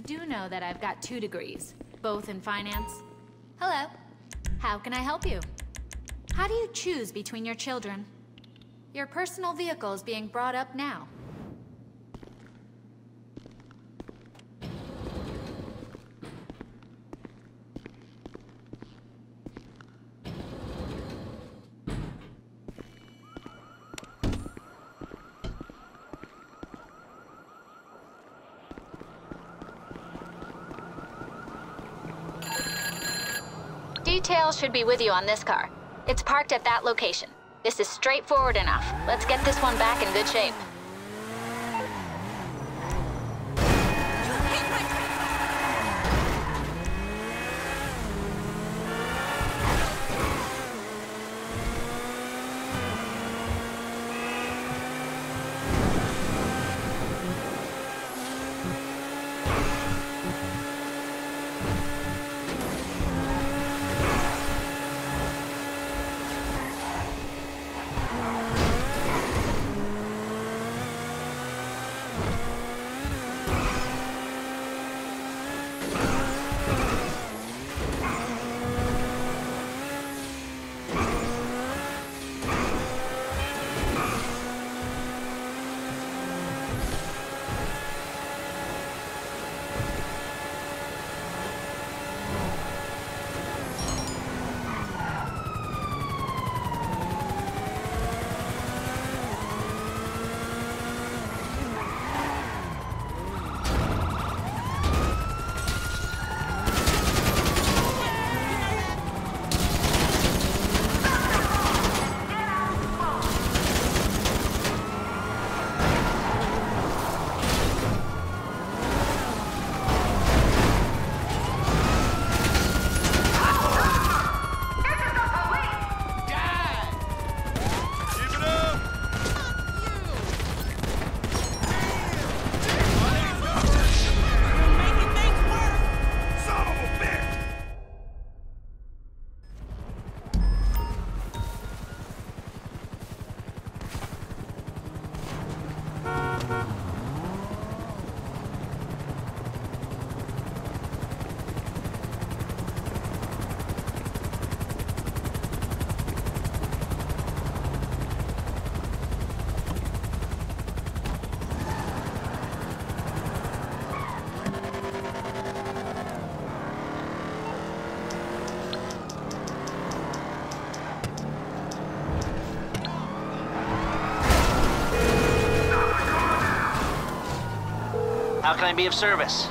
do know that I've got 2 degrees, both in finance. Hello. How can I help you? How do you choose between your children? Your personal vehicle is being brought up now. Details should be with you on this car. It's parked at that location. This is straightforward enough. Let's get this one back in good shape. How can I be of service?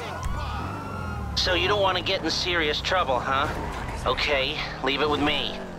So you don't want to get in serious trouble, huh? Okay, leave it with me.